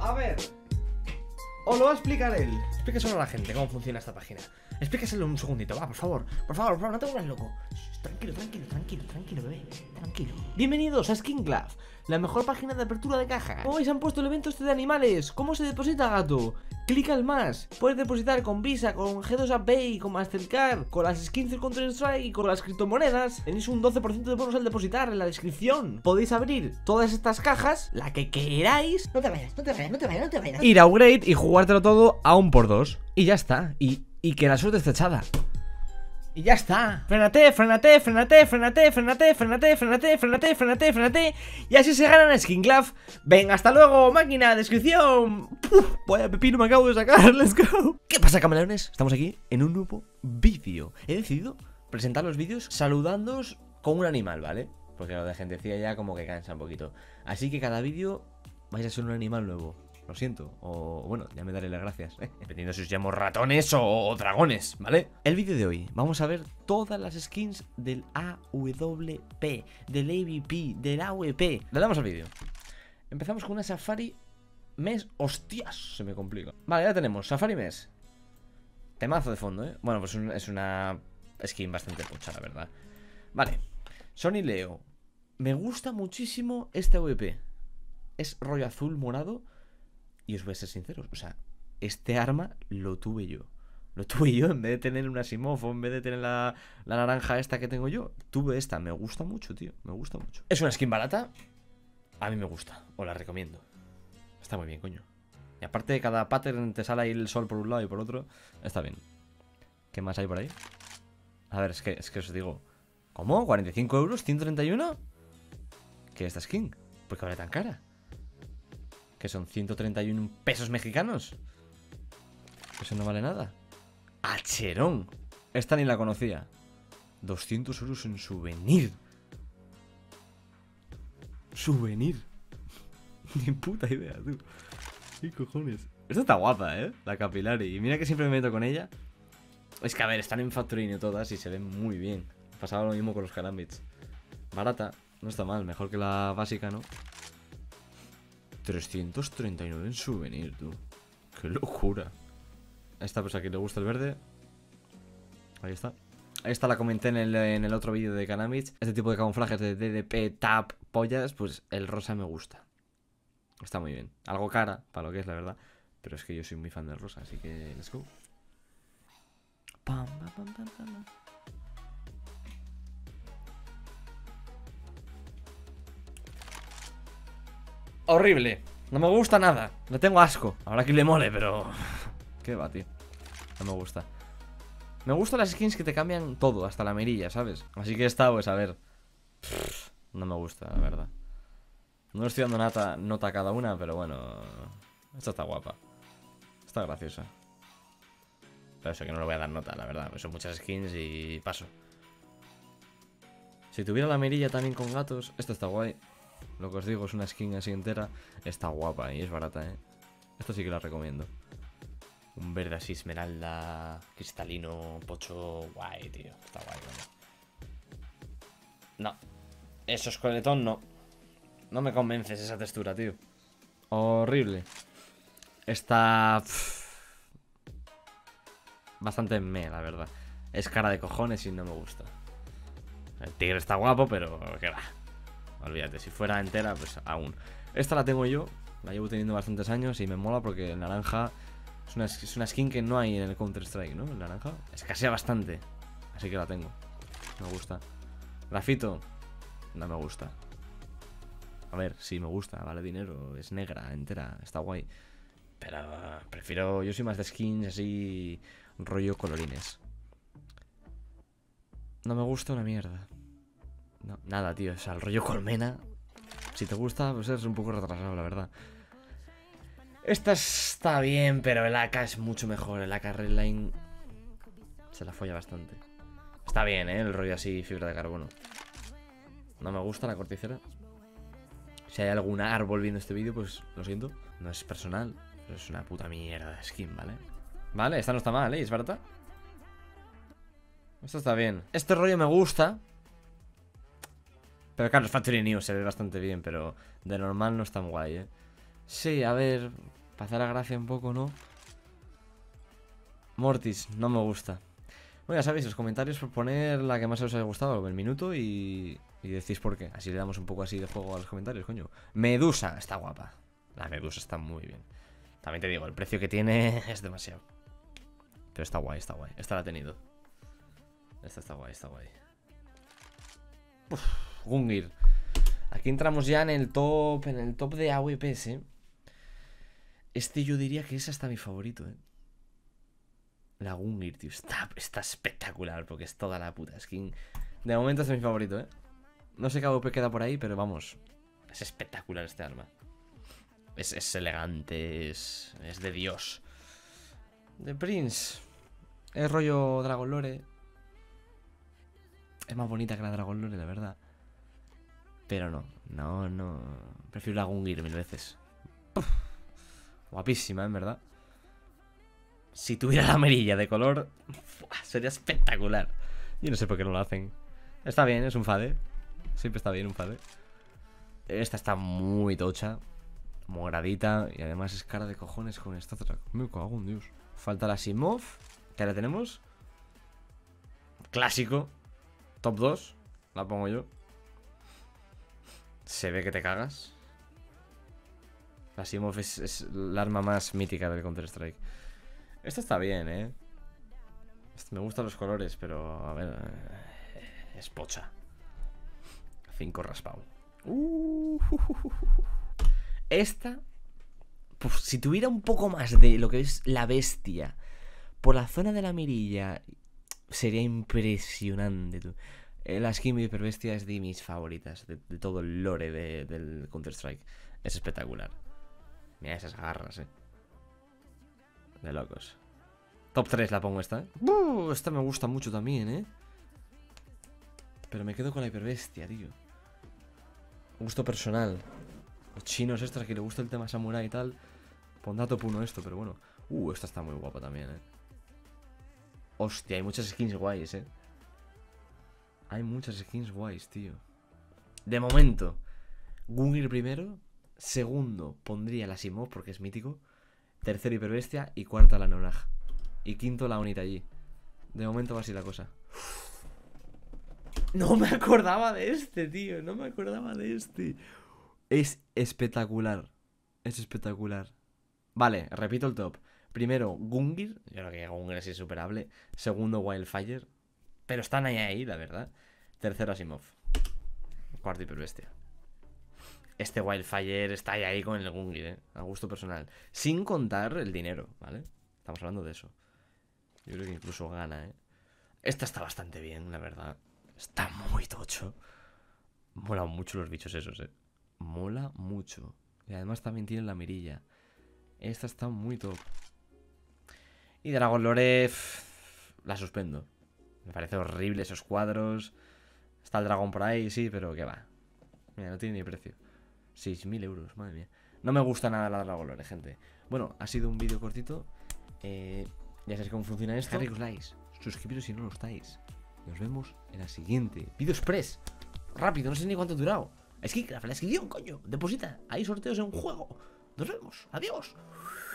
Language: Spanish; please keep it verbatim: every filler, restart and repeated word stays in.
A ver, os lo va a explicar él. Explíqueselo a la gente cómo funciona esta página. Explíqueselo un segundito, va, por favor. Por favor, por favor, no te vuelvas loco. Shh, tranquilo, tranquilo, tranquilo, tranquilo, bebé. Tranquilo. Bienvenidos a Skin Club, la mejor página de apertura de caja. ¿Cómo veis han puesto el evento este de animales? ¿Cómo se deposita, gato? Clica al más. Puedes depositar con Visa, con G dos A Pay, con Mastercard, con las skins del Counter Strike y con las criptomonedas. Tenéis un doce por ciento de bonos al depositar en la descripción. Podéis abrir todas estas cajas, la que queráis. No te vayas, no te vayas, no te vayas, no te vayas. Ir a Upgrade y jugártelo todo a un por dos. Y ya está. Y, y que la suerte esté echada. Y ya está. Frénate, frénate, frénate, frénate, frénate, frénate, frénate, frénate, frénate, frénate. Y así se ganan Skin Club. Venga, hasta luego, máquina, descripción. Puf, vaya pepino me acabo de sacar, let's go. ¿Qué pasa, camaleones? Estamos aquí en un nuevo vídeo. He decidido presentar los vídeos saludándoos con un animal, ¿vale? Porque lo de gentecilla ya como que cansa un poquito. Así que cada vídeo vais a ser un animal nuevo. Lo siento, o bueno, ya me daré las gracias, ¿eh? Dependiendo si os llamo ratones o, o dragones, ¿vale? El vídeo de hoy, vamos a ver todas las skins del A W P, del A V P, del A W P. Le damos al vídeo. Empezamos con una Safari Mes. ¡Hostias! Se me complica. Vale, ya tenemos Safari Mes. Temazo de fondo, ¿eh? Bueno, pues un, es una skin bastante pocha, la verdad. Vale, Sony Leo. Me gusta muchísimo este A W P. Es rollo azul morado. Y os voy a ser sinceros, o sea, este arma lo tuve yo. Lo tuve yo en vez de tener una Asimov o en vez de tener la, la naranja esta que tengo yo. Tuve esta, me gusta mucho, tío, me gusta mucho. Es una skin barata, a mí me gusta, os la recomiendo. Está muy bien, coño. Y aparte de cada pattern te sale ahí el sol por un lado y por otro, está bien. ¿Qué más hay por ahí? A ver, es que, es que os digo, ¿cómo? ¿cuarenta y cinco euros? ¿ciento treinta y uno? ¿Qué es esta skin? ¿Por qué vale tan cara? Que son ciento treinta y uno pesos mexicanos. Eso no vale nada. ¡Acherón! Esta ni la conocía. doscientos euros en souvenir. Souvenir. Ni puta idea, tú. ¿Qué cojones? Esta está guapa, ¿eh? La Capillary. Y mira que siempre me meto con ella. Es que, a ver, están en Factory todas y se ven muy bien. Pasaba lo mismo con los Karambits. Barata. No está mal. Mejor que la básica, ¿no? trescientos treinta y nueve en souvenir, tú. Qué locura. Esta persona que le gusta el verde. Ahí está. Esta la comenté en el, en el otro vídeo de Kanamich. Este tipo de camuflajes de D D P, tap, pollas. Pues el rosa me gusta. Está muy bien. Algo cara, para lo que es, la verdad. Pero es que yo soy muy fan del rosa, así que let's go. Pam, pam, pam, pam, pam. Horrible, no me gusta nada. Le tengo asco, ahora que le mole, pero... ¿Qué va, tío? No me gusta. Me gustan las skins que te cambian todo, hasta la mirilla, ¿sabes? Así que esta, pues a ver. Pff, no me gusta, la verdad. No le estoy dando nota, nota a cada una, pero bueno. Esta está guapa. Está graciosa. Pero eso que no le voy a dar nota, la verdad. Pues son muchas skins y paso. Si tuviera la mirilla también con gatos, esta está guay. Lo que os digo es una skin así entera. Está guapa y es barata, eh. Esto sí que la recomiendo. Un verde así esmeralda, cristalino, pocho, guay, tío. Está guay, bueno. No. Eso esqueletón no. No me convences esa textura, tío. Horrible. Está... Pff, bastante me, la verdad. Es cara de cojones y no me gusta. El tigre está guapo, pero que va. Olvídate, si fuera entera, pues aún. Esta la tengo yo, la llevo teniendo bastantes años y me mola porque el naranja es una, es una skin que no hay en el Counter Strike, ¿no? El naranja escasea bastante, así que la tengo. Me gusta. Grafito, no me gusta. A ver, sí me gusta, vale dinero, es negra, entera, está guay. Pero uh, prefiero, yo soy más de skins así, rollo colorines. No me gusta una mierda. No, nada, tío, o sea, el rollo colmena. Si te gusta, pues eres un poco retrasado, la verdad. Esta está bien, pero el A K es mucho mejor. El A K Redline se la folla bastante. Está bien, ¿eh? El rollo así, fibra de carbono. No me gusta la corticera. Si hay algún árbol viendo este vídeo, pues lo siento. No es personal, pero es una puta mierda de skin, ¿vale? Vale, esta no está mal, ¿eh? Es barata. Esto está bien. Este rollo me gusta. Pero claro, el Factory New se ve bastante bien, pero de normal no es tan guay, ¿eh? Sí, a ver... Para hacer la gracia un poco, ¿no? Mortis, no me gusta. Bueno, ya sabéis, los comentarios por poner la que más os haya gustado, el minuto y, y decís por qué. Así le damos un poco así de juego a los comentarios, coño. Medusa, está guapa. La Medusa está muy bien. También te digo, el precio que tiene es demasiado. Pero está guay, está guay. Esta la ha tenido. Esta está guay, está guay. Uf, Gungir. Aquí entramos ya en el top, en el top de A W Ps, ¿eh? Este yo diría que es hasta mi favorito, ¿eh? La Gungir, tío, está, está espectacular porque es toda la puta skin. De momento este es mi favorito, ¿eh? No sé qué A W P queda por ahí, pero vamos. Es espectacular este arma. Es, es elegante, es, es de Dios. De Prince. Es rollo Dragon Lore. Es más bonita que la Dragon Lore, la verdad. Pero no, no, no. Prefiero la Gungir mil veces. Uf. Guapísima, en verdad. Si tuviera la mirilla de color, sería espectacular. Yo no sé por qué no lo hacen. Está bien, es un fade. Siempre está bien un fade. Esta está muy tocha, moradita. Y además es cara de cojones con esta otra. Me cago en Dios. Falta la Simov, que la tenemos. Clásico. Top dos. La pongo yo. Se ve que te cagas. La Simov es, es el arma más mítica del Counter-Strike. Esta está bien, ¿eh? Me gustan los colores, pero a ver... Es pocha. Cinco raspado. Uh, uh, uh, uh. Esta... Pues, si tuviera un poco más de lo que es la bestia por la zona de la mirilla, sería impresionante, tú. La skin de hiperbestia es de mis favoritas, de, de todo el lore de, del Counter-Strike. Es espectacular. Mira esas garras, eh. De locos. Top tres la pongo esta, ¿eh? Uh, esta me gusta mucho también, ¿eh? Pero me quedo con la hiperbestia, tío. Gusto personal. Los chinos estos que le gusta el tema samurai y tal. Pondrá top uno esto, pero bueno. Uh, esta está muy guapa también, ¿eh? Hostia, hay muchas skins guays, ¿eh? Hay muchas skins guays, tío. De momento, Gungir primero. Segundo, pondría la Simov porque es mítico. Tercero, hiperbestia. Y cuarta, la Neonaj. Y quinto, la Onita G. De momento va así la cosa. No me acordaba de este, tío. No me acordaba de este. Es espectacular. Es espectacular. Vale, repito el top. Primero, Gungir. Yo creo que Gungir es insuperable. Segundo, Wildfire. Pero están ahí, ahí, la verdad. Tercero, Asimov. Cuarto, hiperbestia. Este Wildfire está ahí, ahí con el Gungir, ¿eh? A gusto personal. Sin contar el dinero, ¿vale? Estamos hablando de eso. Yo creo que incluso gana, ¿eh? Esta está bastante bien, la verdad. Está muy tocho. Mola mucho los bichos esos, ¿eh? Mola mucho. Y además también tiene la mirilla. Esta está muy top. Y Dragon Lore... Pff, la suspendo. Me parece horrible esos cuadros. Está el dragón por ahí, sí, pero ¿qué va? Mira, no tiene ni precio. seis mil euros, madre mía. No me gusta nada la Dragon Lore, gente. Bueno, ha sido un vídeo cortito. Eh, ya sabéis cómo funciona esto. Harry likes. Suscribiros si no lo estáis. Nos vemos en la siguiente. Vídeo express. Rápido, no sé ni cuánto ha durado. Es que la descripción, coño. Deposita. Hay sorteos en un juego. Nos vemos. Adiós.